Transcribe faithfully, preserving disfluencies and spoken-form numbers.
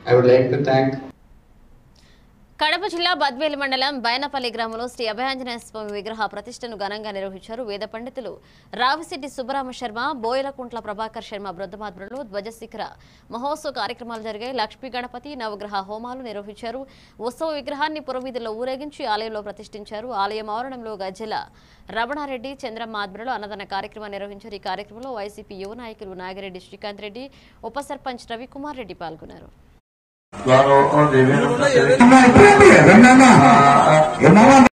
I would like to thank Kadapa జిల్లా బద్వేలు మండలం బైనపల్లి గ్రామంలో శ్రీ అభయాంజనేయ స్వామి విగ్రహ ప్రతిష్టను ఘనంగా నిర్వహించారు. వేద పండితులు రావిశెట్టి సుబ్బరామ శర్మ, బోయలకుంట్ల ప్రభాకర్ శర్మ బృందమాధ్వర్యంలో ధ్వజశిఖర మహోత్సవ కార్యక్రమాలు జరిగాయి. లక్ష్మీ గణపతి నవగ్రహ హోమాలు నిర్వహించారు. ఉత్సవ విగ్రహాన్ని పురవీధుల్లో ఊరేగించి ఆలయంలో ప్రతిష్ఠించారు. ఆలయం ఆవరణంలో గజ్జెల రమణారెడ్డి, చంద్రమ్మ ఆధ్వర్యంలో అన్నదాన కార్యక్రమం నిర్వహించారు. ఈ కార్యక్రమంలో వైసీపీ యువ నాయకులు నాగిరెడ్డి శ్రీకాంత్ రెడ్డి, ఉప సర్పంచ్ రవికుమార్ రెడ్డి పాల్గొన్నారు. Claro, oh,